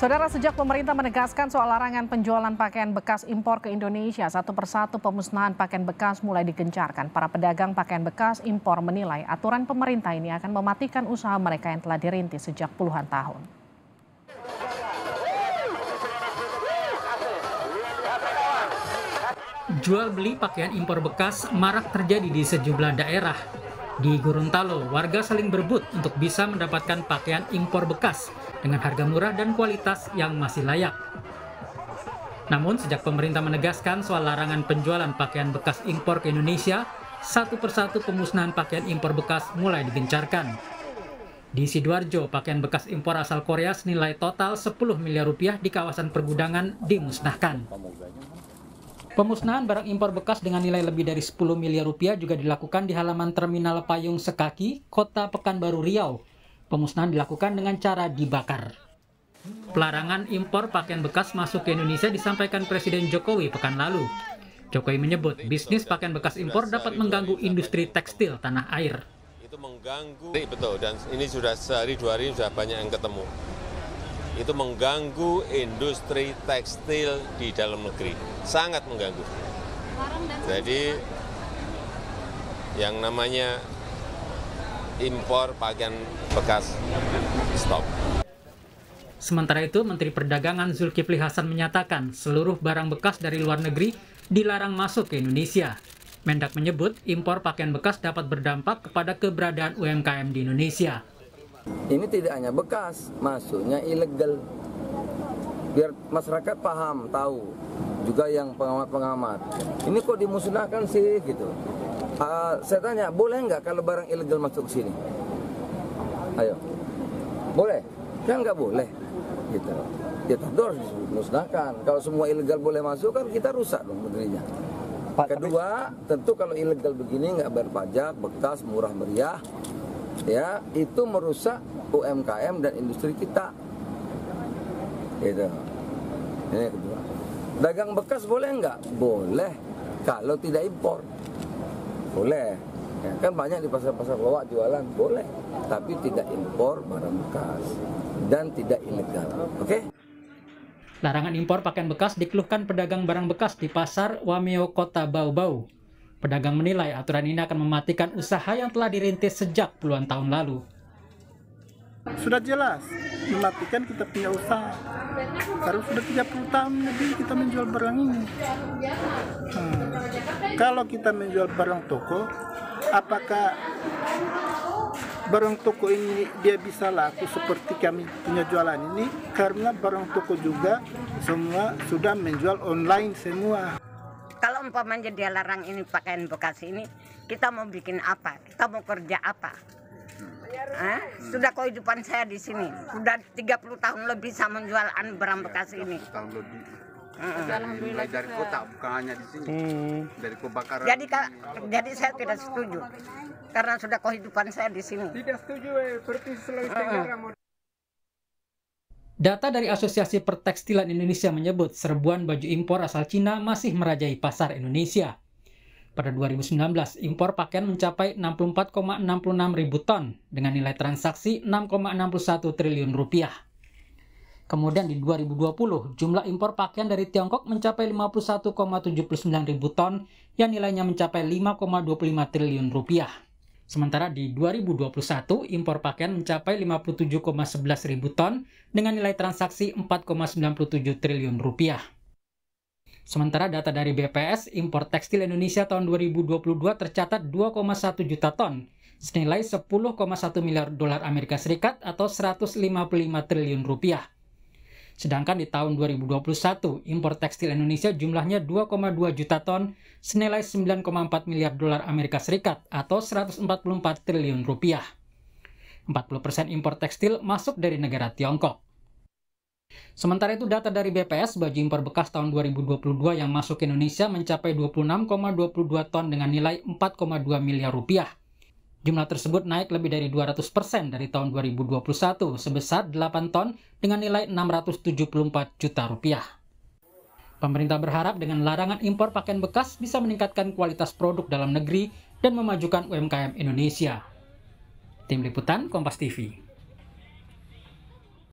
Saudara, sejak pemerintah menegaskan soal larangan penjualan pakaian bekas impor ke Indonesia, satu persatu pemusnahan pakaian bekas mulai digencarkan. Para pedagang pakaian bekas impor menilai aturan pemerintah ini akan mematikan usaha mereka yang telah dirintis sejak puluhan tahun. Jual beli pakaian impor bekas marak terjadi di sejumlah daerah. Di Gorontalo, warga saling berebut untuk bisa mendapatkan pakaian impor bekas dengan harga murah dan kualitas yang masih layak. Namun, sejak pemerintah menegaskan soal larangan penjualan pakaian bekas impor ke Indonesia, satu persatu pemusnahan pakaian impor bekas mulai digencarkan. Di Sidoarjo, pakaian bekas impor asal Korea senilai total 10 miliar rupiah di kawasan pergudangan dimusnahkan. Pemusnahan barang impor bekas dengan nilai lebih dari 10 miliar rupiah juga dilakukan di halaman Terminal Payung Sekaki, Kota Pekanbaru Riau. Pemusnahan dilakukan dengan cara dibakar. Pelarangan impor pakaian bekas masuk ke Indonesia disampaikan Presiden Jokowi pekan lalu. Jokowi menyebut bisnis pakaian bekas impor dapat mengganggu industri tekstil tanah air. Itu mengganggu, betul, dan ini sudah sehari dua hari sudah banyak yang ketemu. Itu mengganggu industri tekstil di dalam negeri, sangat mengganggu. Jadi yang namanya impor pakaian bekas stop. Sementara itu, Menteri Perdagangan Zulkifli Hasan menyatakan seluruh barang bekas dari luar negeri dilarang masuk ke Indonesia. Mendak menyebut impor pakaian bekas dapat berdampak kepada keberadaan UMKM di Indonesia. Ini tidak hanya bekas, masuknya ilegal. Biar masyarakat paham, tahu. Juga yang pengamat-pengamat. Ini kok dimusnahkan sih, gitu. Saya tanya, boleh nggak kalau barang ilegal masuk ke sini? Ayo, boleh? Kan nggak boleh, gitu. Ya tentu harus dimusnahkan. Kalau semua ilegal boleh masuk, kan kita rusak dong negerinya. Kedua, tentu kalau ilegal begini nggak berpajak, bekas, murah meriah, ya itu merusak UMKM dan industri kita. Gitu. Ini kedua. Dagang bekas boleh nggak? Boleh. Kalau tidak impor, boleh. Ya, kan banyak di pasar-pasar lowak jualan, boleh. Tapi tidak impor barang bekas dan tidak ilegal. Oke? Larangan impor pakaian bekas dikeluhkan pedagang barang bekas di pasar Wameo Kota Bau-Bau. Pedagang menilai aturan ini akan mematikan usaha yang telah dirintis sejak puluhan tahun lalu. Sudah jelas, mematikan kita punya usaha. Karena sudah 30 tahun lebih kita menjual barang ini. Kalau kita menjual barang toko, apakah barang toko ini dia bisa laku seperti kami punya jualan ini? Karena barang toko juga semua sudah menjual online semua. Kalau umpamanya dia larang ini pakaian bekas ini, kita mau bikin apa? Kita mau kerja apa? Sudah kehidupan saya di sini, sudah 30 tahun lebih saya menjual barang bekas ini. Tahun lebih. Mulai dari kota, bukan hanya di sini. Dari kebakaran. Jadi saya tidak setuju, karena sudah kehidupan saya di sini. Tidak setuju, seperti Sulawesi Tenggara. Data dari Asosiasi Pertekstilan Indonesia menyebut serbuan baju impor asal Cina masih merajai pasar Indonesia. Pada 2019, impor pakaian mencapai 64,66 ribu ton dengan nilai transaksi 6,61 triliun rupiah. Kemudian di 2020, jumlah impor pakaian dari Tiongkok mencapai 51,79 ribu ton yang nilainya mencapai 5,25 triliun rupiah. Sementara di 2021, impor pakaian mencapai 57,11 ribu ton dengan nilai transaksi 4,97 triliun rupiah. Sementara data dari BPS, impor tekstil Indonesia tahun 2022 tercatat 2,1 juta ton, senilai 10,1 miliar dolar Amerika Serikat atau 155 triliun rupiah. Sedangkan di tahun 2021, impor tekstil Indonesia jumlahnya 2,2 juta ton, senilai 9,4 miliar dolar Amerika Serikat atau 144 triliun rupiah. 40% impor tekstil masuk dari negara Tiongkok. Sementara itu data dari BPS, baju impor bekas tahun 2022 yang masuk ke Indonesia mencapai 26,22 ton dengan nilai 4,2 miliar rupiah. Jumlah tersebut naik lebih dari 200% dari tahun 2021 sebesar 8 ton dengan nilai 674 juta rupiah. Pemerintah berharap dengan larangan impor pakaian bekas bisa meningkatkan kualitas produk dalam negeri dan memajukan UMKM Indonesia. Tim Liputan Kompas TV.